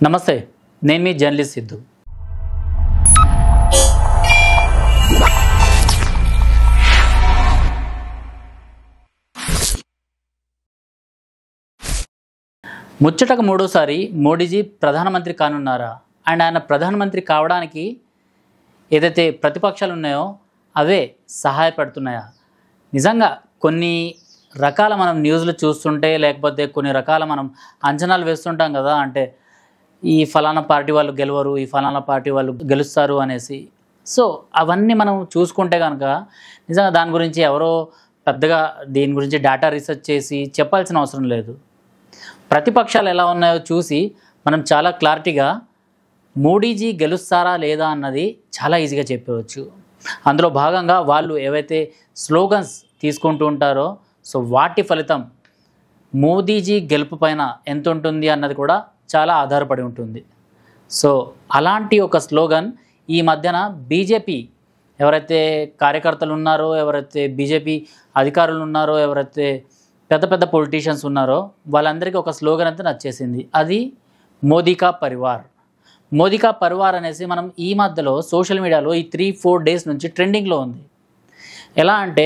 నమస్తే, నేను మీ జర్నలిస్ట్ సిద్ధు. ముచ్చటకు మూడోసారి మోడీజీ ప్రధానమంత్రి కానున్నారా? అండ్ ఆయన ప్రధానమంత్రి కావడానికి ఏదైతే ప్రతిపక్షాలు ఉన్నాయో అవే సహాయపడుతున్నాయా? నిజంగా కొన్ని రకాల మనం న్యూస్లు చూస్తుంటే, లేకపోతే కొన్ని రకాల మనం అంచనాలు వేస్తుంటాం కదా, అంటే ఈ ఫలానా పార్టీ వాళ్ళు గెలవరు, ఈ ఫలానా పార్టీ వాళ్ళు గెలుస్తారు అనేసి. సో అవన్నీ మనం చూసుకుంటే కనుక నిజంగా దాని గురించి ఎవరో పెద్దగా దీని గురించి డేటా రీసెర్చ్ చేసి చెప్పాల్సిన అవసరం లేదు. ప్రతిపక్షాలు ఎలా ఉన్నాయో చూసి మనం చాలా క్లారిటీగా మోడీజీ గెలుస్తారా లేదా అన్నది చాలా ఈజీగా చెప్పవచ్చు. అందులో భాగంగా వాళ్ళు ఏవైతే స్లోగన్స్ తీసుకుంటూ ఉంటారో, సో వాటి ఫలితం మోదీజీ గెలుపు పైన ఎంత ఉంటుంది అన్నది కూడా చాలా ఆధారపడి ఉంటుంది. సో అలాంటి ఒక స్లోగన్ ఈ మధ్యన బీజేపీ ఎవరైతే కార్యకర్తలు ఉన్నారో, ఎవరైతే బీజేపీ అధికారులు ఉన్నారో, ఎవరైతే పెద్ద పెద్ద పొలిటీషియన్స్ ఉన్నారో వాళ్ళందరికీ ఒక స్లోగన్ అయితే నచ్చేసింది. అది మోదీ కా పరివార్. మోదీ కా పరివార్ అనేసి మనం ఈ మధ్యలో సోషల్ మీడియాలో ఈ 3-4 డేస్ నుంచి ట్రెండింగ్లో ఉంది. ఎలా అంటే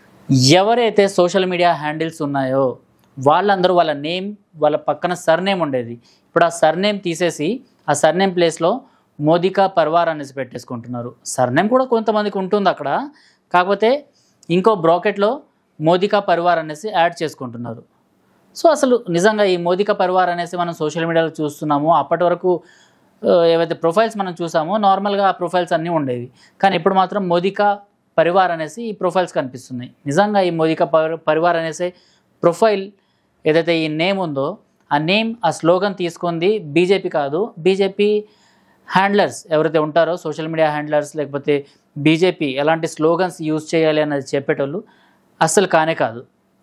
ఎవరైతే సోషల్ మీడియా హ్యాండిల్స్ ఉన్నాయో వాళ్ళందరూ వాళ్ళ నేమ్, వాళ్ళ పక్కన సర్నేమ్ ఉండేది, ఇప్పుడు ఆ సర్నేమ్ తీసేసి ఆ సర్నేమ్ ప్లేస్లో మోదీ కా పరివార్ అనేసి పెట్టేసుకుంటున్నారు. సర్నేమ్ కూడా కొంతమందికి ఉంటుంది అక్కడ, కాకపోతే ఇంకో బ్రాకెట్లో మోదీ కా పరివార్ అనేసి యాడ్ చేసుకుంటున్నారు. సో అసలు నిజంగా ఈ మోదీ కా పరివార్ అనేసి మనం సోషల్ మీడియాలో చూస్తున్నాము. అప్పటి వరకు ఏవైతే ప్రొఫైల్స్ మనం చూసామో నార్మల్గా ఆ ప్రొఫైల్స్ అన్నీ ఉండేవి, కానీ ఇప్పుడు మాత్రం మోదీ కా పరివార్ అనేసి ఈ ప్రొఫైల్స్ కనిపిస్తున్నాయి. నిజంగా ఈ మోదీ కా పరివార్ అనేసి ప్రొఫైల్ ఏదైతే ఈ నేమ్ ఉందో ఆ నేమ్, ఆ స్లోగన్ తీసుకుంది బీజేపీ కాదు. బీజేపీ హ్యాండ్లర్స్ ఎవరైతే ఉంటారో, సోషల్ మీడియా హ్యాండ్లర్స్, లేకపోతే బీజేపీ ఎలాంటి స్లోగన్స్ యూజ్ చేయాలి అన్నది చెప్పేటోళ్ళు అస్సలు కానే కాదు.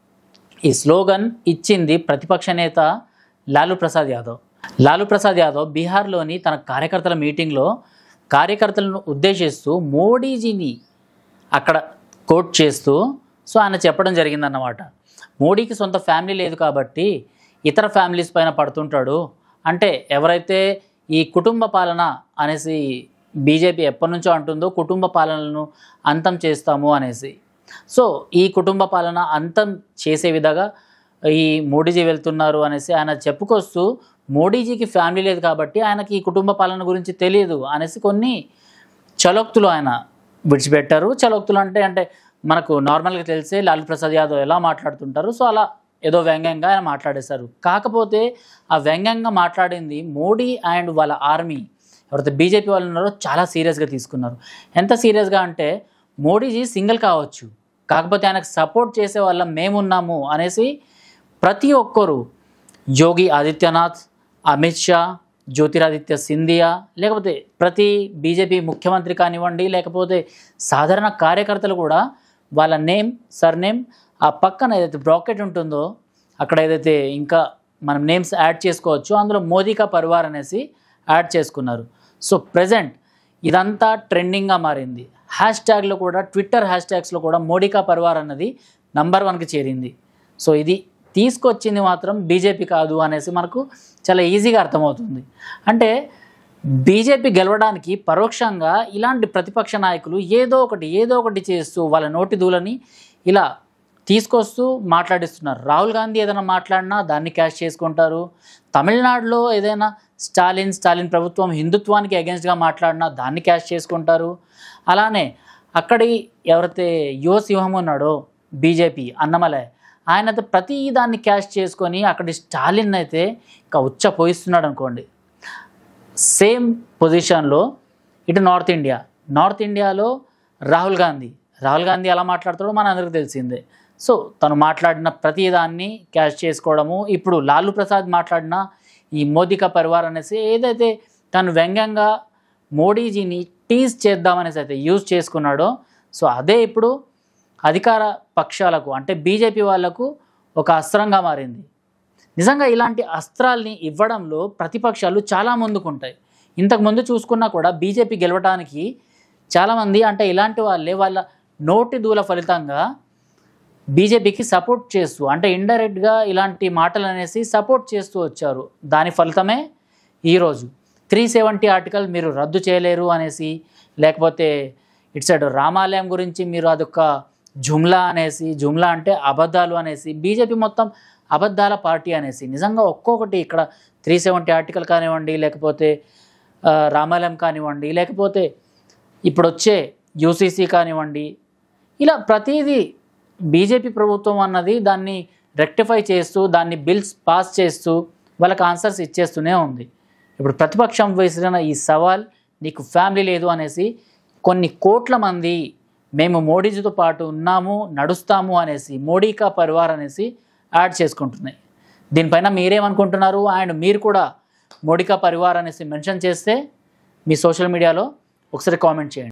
ఈ స్లోగన్ ఇచ్చింది ప్రతిపక్ష నేత లాలూ ప్రసాద్ యాదవ్. లాలూ ప్రసాద్ యాదవ్ బీహార్లోని తన కార్యకర్తల మీటింగ్లో కార్యకర్తలను ఉద్దేశిస్తూ మోడీజీని అక్కడ కోట్ చేస్తూ సో ఆయన చెప్పడం జరిగిందన్నమాట. మోడీకి సొంత ఫ్యామిలీ లేదు కాబట్టి ఇతర ఫ్యామిలీస్ పైన పడుతుంటాడు. అంటే ఎవరైతే ఈ కుటుంబ పాలన అనేసి బీజేపీ ఎప్పటి నుంచో అంటుందో, కుటుంబ పాలనను అంతం చేస్తాము అనేసి, సో ఈ కుటుంబ పాలన అంతం చేసే విధంగా ఈ మోడీజీ వెళ్తున్నారు అనేసి ఆయన చెప్పుకొస్తూ, మోడీజీకి ఫ్యామిలీ లేదు కాబట్టి ఆయనకి ఈ కుటుంబ పాలన గురించి తెలియదు అనేసి కొన్ని చలోక్తులు ఆయన విడిచిపెట్టారు. చలోక్తులు అంటే మనకు నార్మల్గా తెలిసే లాలూ ప్రసాద్ యాదవ్ ఎలా మాట్లాడుతుంటారు, సో అలా ఏదో వ్యంగ్యంగా ఆయన మాట్లాడేశారు. కాకపోతే ఆ వ్యంగ్యంగా మాట్లాడింది మోడీ అండ్ వాళ్ళ ఆర్మీ ఎవరైతే బీజేపీ వాళ్ళు ఉన్నారో చాలా సీరియస్గా తీసుకున్నారు. ఎంత సీరియస్గా అంటే మోడీజీ సింగిల్ కావచ్చు, కాకపోతే ఆయనకు సపోర్ట్ చేసే వాళ్ళ మేమున్నాము అనేసి ప్రతి ఒక్కరు, యోగి ఆదిత్యనాథ్, అమిత్ షా, జ్యోతిరాదిత్య సింధియా, లేకపోతే ప్రతి బీజేపీ ముఖ్యమంత్రి కానివ్వండి, లేకపోతే సాధారణ కార్యకర్తలు కూడా వాళ్ళ నేమ్, సర్నేమ్ ఆ పక్కన ఏదైతే బ్రాకెట్ ఉంటుందో అక్కడ ఏదైతే ఇంకా మనం నేమ్స్ యాడ్ చేసుకోవచ్చు, అందులో మోదీ కా పరివార్ అనేసి యాడ్ చేసుకున్నారు. సో ప్రజెంట్ ఇదంతా ట్రెండింగ్గా మారింది. హ్యాష్ ట్యాగ్లో కూడా, ట్విట్టర్ హ్యాష్ ట్యాగ్స్లో కూడా మోడీ కా పరివార్ అన్నది నంబర్ 1కి చేరింది. సో ఇది తీసుకొచ్చింది మాత్రం బీజేపీ కాదు అనేసి మనకు చాలా ఈజీగా అర్థమవుతుంది. అంటే బీజేపీ గెలవడానికి పరోక్షంగా ఇలాంటి ప్రతిపక్ష నాయకులు ఏదో ఒకటి చేస్తూ వాళ్ళ నోటి దూలని ఇలా తీసుకొస్తూ మాట్లాడిస్తున్నారు. రాహుల్ గాంధీ ఏదైనా మాట్లాడినా దాన్ని క్యాష్ చేసుకుంటారు. తమిళనాడులో ఏదైనా స్టాలిన్ ప్రభుత్వం హిందుత్వానికి అగెన్స్ట్గా మాట్లాడినా దాన్ని క్యాష్ చేసుకుంటారు. అలానే అక్కడి ఎవరైతే యువ సింహం ఉన్నాడో బీజేపీ అన్నమలై, ఆయన ప్రతి దాన్ని క్యాష్ చేసుకొని అక్కడి స్టాలిన్ అయితే ఇంకా ఉచ్చపోయిస్తున్నాడు అనుకోండి. సేమ్ పొజిషన్లో ఇటు నార్త్ ఇండియాలో రాహుల్ గాంధీ ఎలా మాట్లాడతాడో మన అందరికీ తెలిసిందే. సో తను మాట్లాడిన ప్రతిదాన్ని క్యాష్ చేసుకోవడము. ఇప్పుడు లాలూ ప్రసాద్ మాట్లాడిన ఈ మోదీ కా పరివార్ అనేసి ఏదైతే తను వ్యంగ్యంగా మోడీజీని టీజ్ చేద్దామనేసి అయితే యూజ్ చేసుకున్నాడో, సో అదే ఇప్పుడు అధికార పక్షాలకు అంటే బీజేపీ వాళ్లకు ఒక అస్త్రంగా మారింది. నిజంగా ఇలాంటి అస్త్రాల్ని ఇవ్వడంలో ప్రతిపక్షాలు చాలా ముందుకుంటాయి. ఇంతకుముందు చూసుకున్నా కూడా బీజేపీ గెలవడానికి చాలామంది అంటే ఇలాంటి వాళ్ళే వాళ్ళ నోటి దూల ఫలితంగా బీజేపీకి సపోర్ట్ చేస్తూ అంటే ఇండైరెక్ట్గా ఇలాంటి మాటలు అనేసి సపోర్ట్ చేస్తూ వచ్చారు. దాని ఫలితమే ఈరోజు 370 ఆర్టికల్ మీరు రద్దు చేయలేరు అనేసి, లేకపోతే ఇటు సైడ్ రామాలయం గురించి మీరు అదొక జుమ్లా అనేసి, జుమ్లా అంటే అబద్ధాలు అనేసి, బీజేపీ మొత్తం అబద్ధాల పార్టీ అనేసి, నిజంగా ఒక్కొక్కటి ఇక్కడ 370 ఆర్టికల్ కానివ్వండి, లేకపోతే రామాలయం కానివ్వండి, లేకపోతే ఇప్పుడు వచ్చే యూసీసీ కానివ్వండి, ఇలా ప్రతిదీ బీజేపీ ప్రభుత్వం అన్నది దాన్ని రెక్టిఫై చేస్తూ, దాన్ని బిల్స్ పాస్ చేస్తూ వాళ్ళకి ఆన్సర్స్ ఇచ్చేస్తూనే ఉంది. ఇప్పుడు ప్రతిపక్షం వేసిన ఈ సవాల్, నీకు ఫ్యామిలీ లేదు అనేసి కొన్ని కోట్ల మంది మేము మోడీజీతో పాటు ఉన్నాము, నడుస్తాము అనేసి, మోడీ కా పరివార్ అనేసి యాడ్ చేసుకుంటున్నాయి. దీనిపైన మీరేమనుకుంటున్నారు? అండ్ మీరు కూడా మోడీ కా పరివార్ అనేసి మెన్షన్ చేస్తే మీ సోషల్ మీడియాలో ఒకసారి కామెంట్ చేయండి.